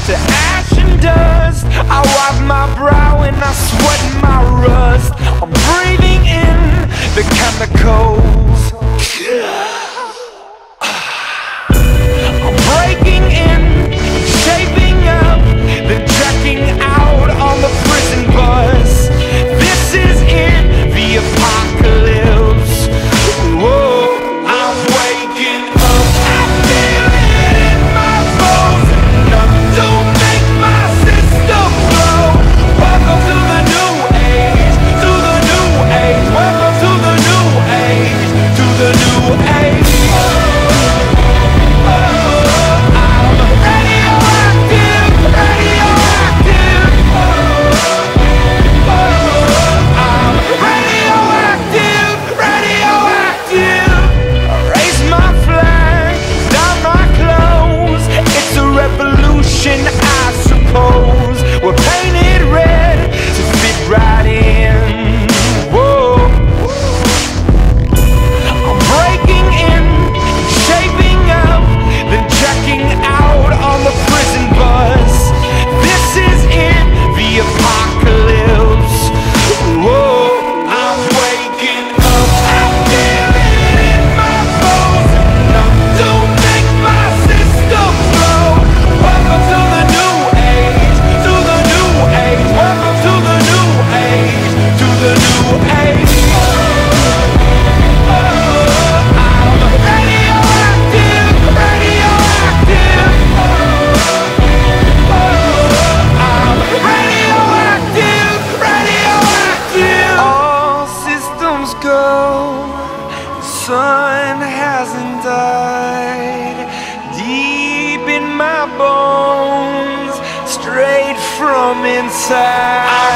to ash and dust. I wipe my brow and I sweat my rust. I'm breathing in the chemicals. I'm breaking in, shaping up, then checking out on the prison bus. This is it, the apocalypse. Whoa, I'm waking up. I feel it in my bones. Enough to make my system blow. Welcome to the new age, to the new age. Welcome to the new age, to the new age. I suppose we're painted red to fit right in. Whoa. I'm breaking in, shaping up, then checking out on the prison bus. This is it, the apocalypse. Whoa, I'm waking up. I feel it in my bones. Enough to make my system blow. Welcome to the new age, to the new age. Welcome to the new age, to the new age. I'm radioactive, radioactive. I'm radioactive, radioactive. All systems go, the sun hasn't died. Deep in my bones, straight from inside.